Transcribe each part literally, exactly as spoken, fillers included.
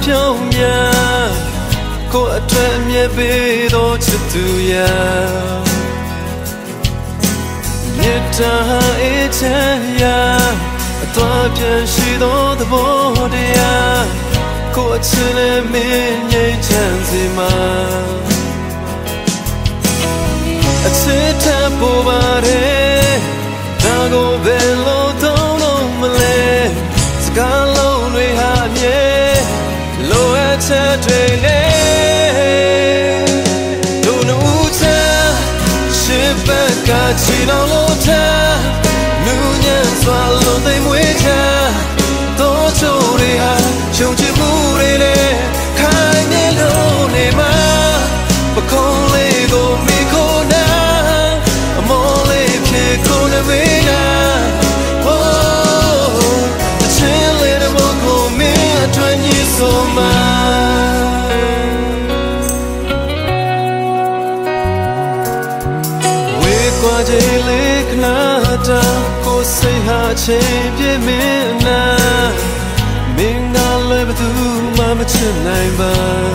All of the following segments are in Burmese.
ပြုံးများကိုယ်အတွက်အမြဲပေးသောချစ်သူရာမေတ္တာအေးချမ်းရာအသွားပြန်ရှိသောသဘောတရားကိုယ်အချင်းနဲ့မင်းငြိမ်းချမ်းစေမှာအချစ်ထပ်ပေါ်ပါတယ်ဒါကိုဘယ်လိုသုံးလို့မလဲစကားလုံးတွေဟာအမြဲလိုအပ်ချက်တွေနဲ့တို့နူးချမ်းရှစ်ဘက်ကချီတော်လို့ထားနူးညံ့စွာလုံးသိမ်မွေးချမ်းတော့ချိုတွေဟာရှုံချမှုတွေနဲ့ခိုင်မြဲလို့နေမှာပခုံးလေးကိုမိခိုးနာအမောလေးဖြစ်ကိုနေဝေးနာဝိုးအချင်းလေးတဲ့ဘုံကိုမင်းအတွင်ကြီးဆိုမှာဝေးကွာခြင်းလေးခဏတာကိုစိတ်ဟာချင်းပြည့်မင်းနာမင်းကလည်းဘသူမှမချစ်နိုင်ပါ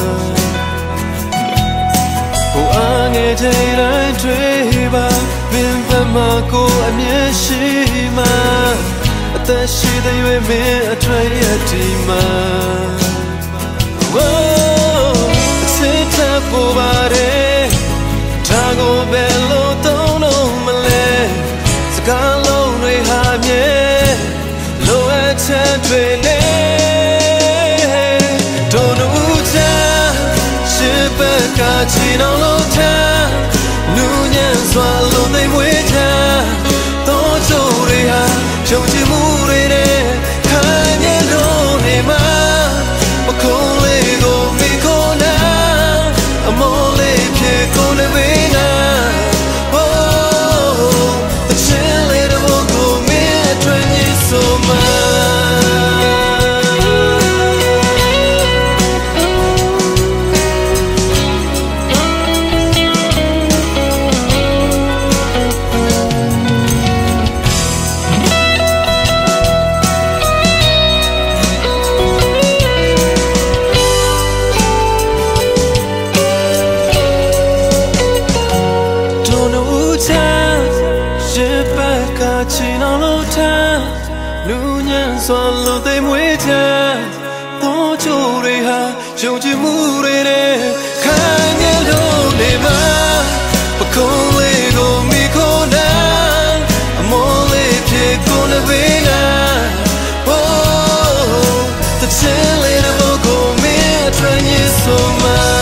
ကိုအားငယ်ချိန်တိုင်းတွေ့ပါမင်းဘက်မှာကိုအမြဲရှိမှအသက်ရှိတဲ့ရွေးမင်းအထွေရတီမှာဝိုးအချစ်ထပ်ပေါ်ပါတယ်ဒါကိုဘယ်လိုသုံးလို့မလဲစကားလုံးတွေဟာမြဲလိုအပ်ချက်တွေနဲ့တို့နူးချမ်းရှစ်ဘက်ကချီတော်လို့ထားနူးညံ့စွာလုံးသိမ်မွေးထားတော့ချိုတွေဟာရှုံချမှုတွေနဲ့ခိုင်မြဲလို့နေမှာပခုံးလေးကိုမိခိုးနာအမောလေးဖြစ်ကိုနေဝေးနာဝိုးအချင်းလေးတဲ့ဘုံကိုမင်းအတွင်ကြီးဆိုမှာချီနောင်လို့ထားလူညံ့စွာလို့သိမ်မွေးချမ်းတော့ချိုတွေဟာယုံကြည်မှုတွေနဲ့ခိုင်မြဲလို့နေမှာပခုံးလေးကိုမိခိုးနာအမောလေးဖြစ်ကိုလည်းဝေးနာဝိုးတချင်လေးတဲ့ဘုံကိုမင်းအတွင်ကြီးဆိုမှာ